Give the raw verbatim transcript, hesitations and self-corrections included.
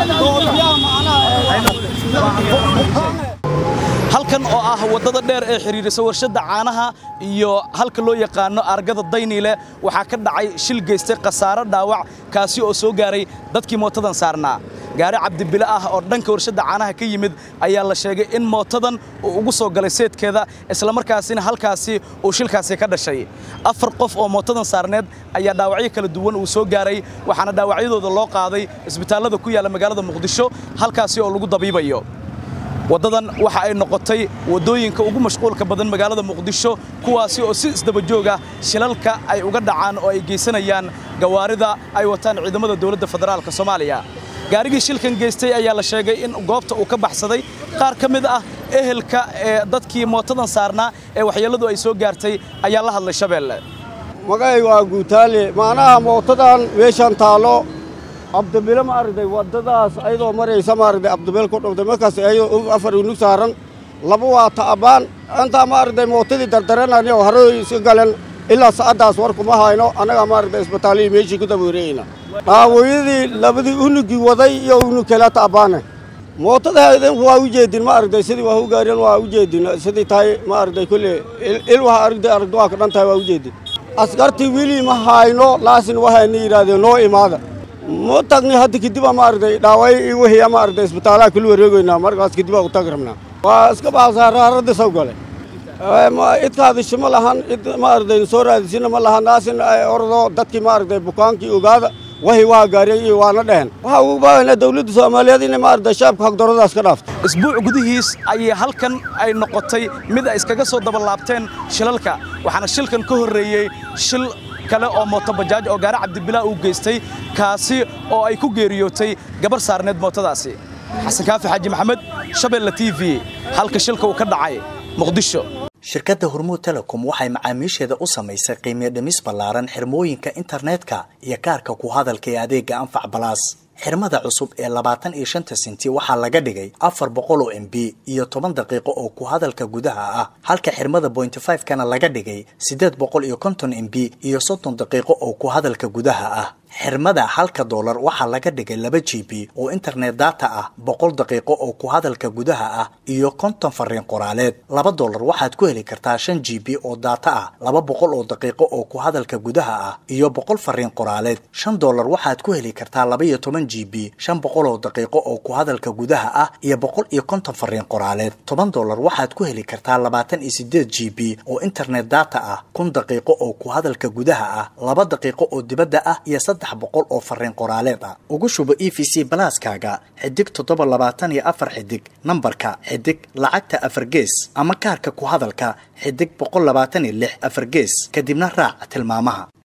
halkan oo ah wadada dheer ee xiriirisa warshada caanaha iyo halka loo yaqaano argada Daynile waxa ka dhacay shil geystay khasaare dhaawac kaasi oo soo gaaray dadkii mootadan saarnaa gaari Cabdibile ah oo dhanka warshada caanaha ka yimid ayaa la sheegay in mootadan uu ugu soo galay seedkeeda isla markaasina halkaasi uu shilkaasi ka dhashay afar qof oo mootadan saarneed ayaa dhaawacyo kala duwan uu soo gaaray waxaana dhaawacyadooda loo qaaday isbitaalada ku yaala magaalada Muqdisho halkaasi oo lagu dabiibayo wadadan waxa ay noqotay wadooyinka ugu mashquulka badan magaalada Muqdisho kuwaasi oo si isdaba joog ah shilalka ay uga dhacaan oo ay geysanayaan gawaarida ay wataan ciidamada dawladda federaalka Soomaaliya gaarigii shilkan geystay ayaa la sheegay in goobta uu ka baxsaday qaar ka mid ah ehelka ee dadkii mootadan saarnaa ee waxyeeladu ay soo gaartay ayaa la hadlay Shabeelle magay waa guutaale maanaha mootadan weeshan taalo Cabdibile ma arday wadadaas ayadoo maraysa ma arday Cabdibile ku dhawday markaas ay afar uu saaran laba waa taabaan anta ma arday mootadii dardaranani oo hore iska galan ilaa saacadaas war kuma hayno anaga ma arday isbitaalada meeshii ku dabooreyna aawayadii labadii unugi waday iyo unu kala taabaan mootada waa u jeedin ma arday sidii waa u gaareen waa u jeedin sidii taay ma arday kulli il waxa arday arday waa ka dhantahay waa u jeedin askartii wili ma hayno laasin waxa ay yiraahdeen noo imaada mootagni hadda kadib ma arday dhaaway wixii ma arday isbitaalada kul wareegayna markaas kadib u tagrabna waa iska baasaararada soo galay ma idkaadi shima lahan ma arday soo raadisina ma lahan naasin ay ordo dadkii ma arday bukaankii ogaada wahi waa gaariyay waana dheen waxa uu baahanaa dawladda Soomaaliyeed in ma arday shacabka xaqdaradaas ka dhaafto isbuuc gudihiis ay halkan ay noqotay mid ay iskaga soo dabalaabteen shilalka waxaana shilkan ka horeeyay shil kale oo mooto bajaaj oo gaari Cabdibile uu geystay kaasi oo ay ku geeriyootay gabar saarneed mootadaasi xasan kaafi xaji maxamed Shabeelle T V halka shilka uu ka dhacay Muqdisho shirkadda Hormuud Telecom waxay macaamiisheeda u samaysay qiimo dhimis ballaaran xirmooyinka internetka iyo kaarka ku hadalka ee adeega Anfac Plus xirmada cusub ee labaatan iyo shan senti waxa laga dhigay afar boqol oo M B iyo toban daqiiqo oo ku hadalka gudaha ah halka xirmada point five kana laga dhigay siddeed boqol iyo konton M B iyo soddon daqiiqo oo ku hadalka gudaha ah xirmada halka dollar waxa laga dhigay laba G B oo internet data ah boqol daqiiqo oo ku hadalka gudaha ah iyo konton fariin qoraaleed laba dollar waxaad ku heli kartaa shan G B oo data ah laba boqol oo daqiiqo oo ku hadalka gudaha ah iyo boqol fariin qoraaleed shan dollar waxaad ku heli kartaa laba iyo toban G B shan boqol oo daqiiqo oo ku hadalka gudaha ah iyo boqol iyo konton fariin qoraaleed toban dollar waxaad ku heli kartaa labaatan iyo siddeed G B oo internet data ah kun daqiiqo oo ku hadalka gudaha ah laba daqiiqo oo dibadda ah iyo saddex boqol oo fariin qoraaleed ah ugu shubo E V C Plus-kaaga xidig toddoba labaatan iyo afar xidig nambarka xidig lacagta afar gees ama kaarka ku hadalka xidig boqol labaatan iyo lix afar gees kadibna raac tilmaamaha.